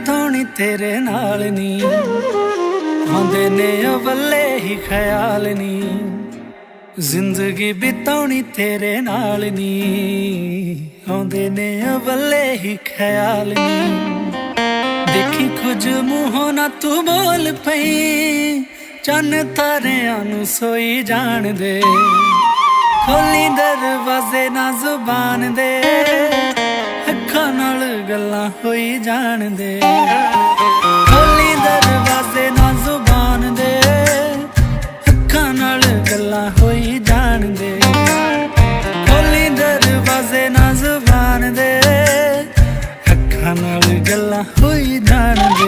बिताउणी तेरे नाल नी आंदे ने अवले ही ख्याल नी जिंदगी बिताउणी तेरे नाल नी आंदे ने अवले ही ख्याल नी देखी कुछ मुंहों ना तू बोल पई चन्न तारियां नू सोई जान दे खोली दरवाजे ना जुबान दे अखां नाल गल्लां होई जान दे खोली दरवाजे ना जुबान दे अखां नाल गल्लां होई जान दे खोली दरवाजे ना जुबान दे अखां नाल गल्लां होई जान दे।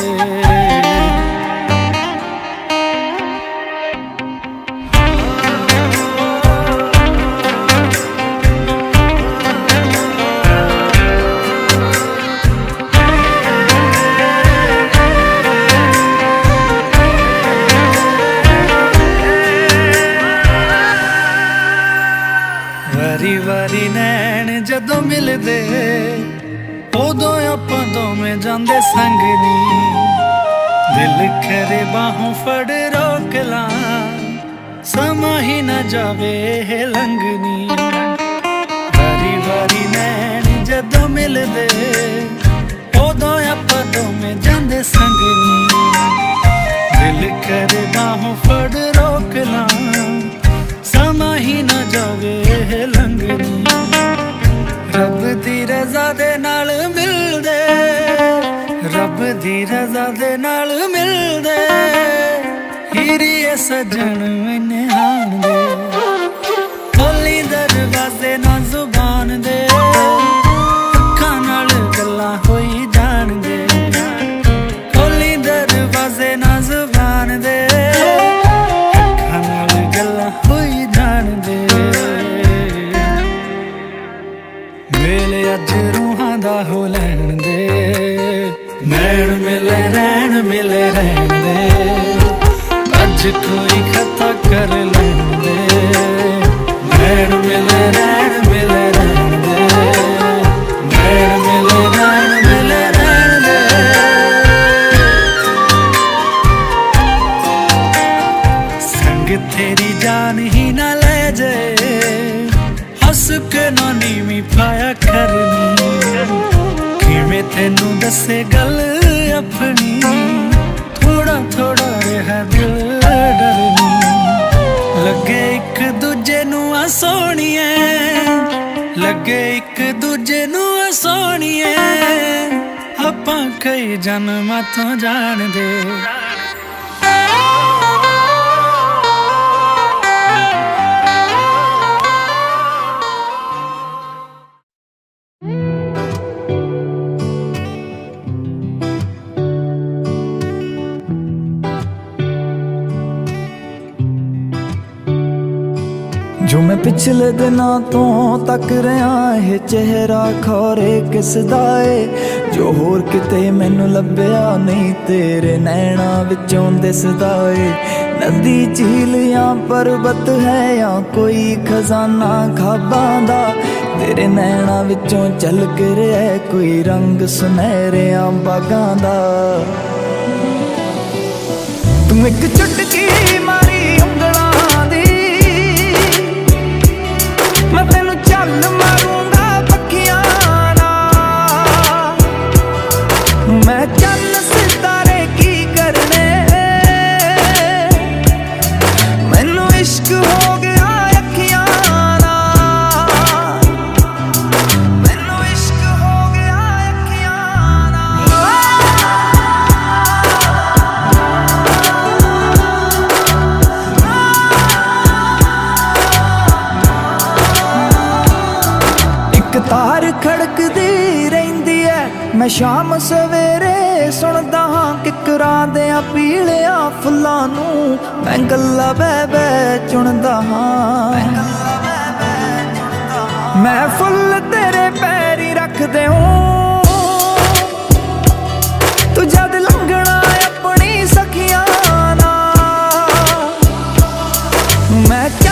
वारी वारी नैन जदों मिलदे उदों आपां दोवें जांदे संग नी दिल करे बाहों फड़ रोक ला समा ही न जावे लंघनी वारी वारी नैन जदों मिलदे उदों आपां दोवें जांदे संग नी दिल करे बाहों फड़ रोक ला समा ही न जावे लंघनी रब दी रज़ा दे नाल मिलदे रब दी रज़ा दे नाल मिलदे हीरिए सजन मैंने आन दे खोली दरवाजे ना जुबान दे अखां नाल गल्लां होई जान दे खोली दरवाजे ना जुबान दे अखां नाल गल्लां होई जान दे मेले अज रूहां दा हो लैन दे नैन मिले रैन दे अज कोई खता कर लैन दे नैन मिले रैन दे नैन मिले रैन दे संग तेरी जान ही ना ले जाए हस के ना नीवी पाया करनी किवें तेनू दसे गल अपनी थोड़ा थोड़ा रहा दिल डरनी लगे एक दूजे नू आ सोहणिए लगे एक दूजे नू आ सोहणिए आपां कई जन्मां तों जान दे जो मैं पिछले दिनों तो तक रहा है चेहरा खौरे किसदा है जो होर किते मैनू लभ्या नहीं तेरे नैना विचों दिसदा है नदी झील या पर्वत है या कोई खजाना खाबां दा तेरे नैना विचों झलक रहा है कोई रंग सुनहरियां बागां दा तू एक चुटकी मारी उंगलां दी मैं तेनू चल मारूंगा पक्खियां नाल मैं चल सितारे की करने मैनू इश्क हो गया अखियां नाल मैनू इश्क हो गया अखियां तार खड़कदी रहिंदी है मैं शाम सवेरे सुनदा हां किकरां देयां पीलियां फुल्लां नूं मैं गल्लां बह बह चुनदा हां मैं फुल तेरे पैरी रखदे हूं तू जद लंघना अपनी सखियां नाल मैं